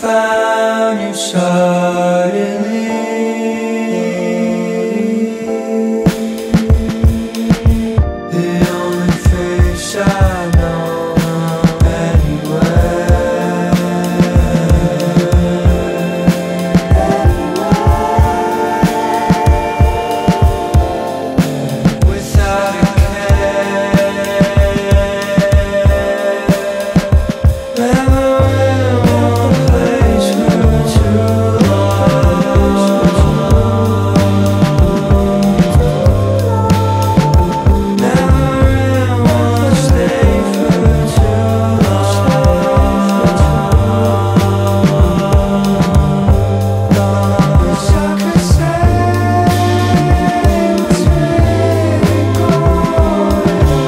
found you suddenly. The only face I know anywhere. Without a care. Never in one place for too long. Never in one state for too long. Wish I could say what's really going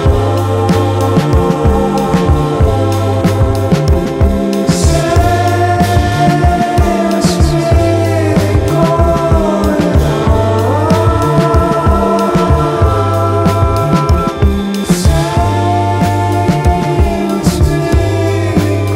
on. Say what's really going on. Say what's really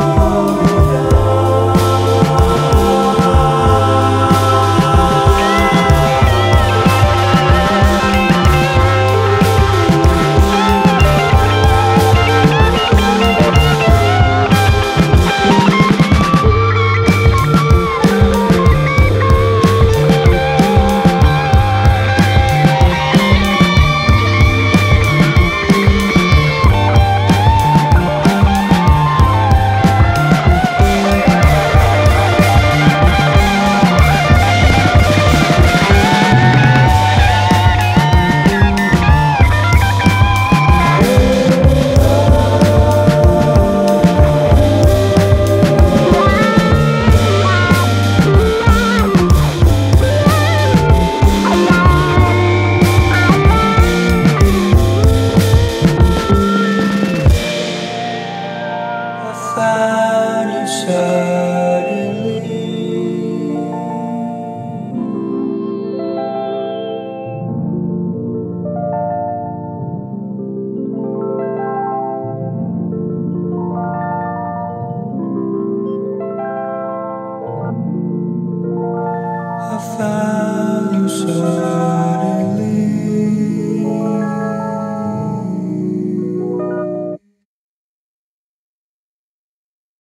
I found you suddenly. I found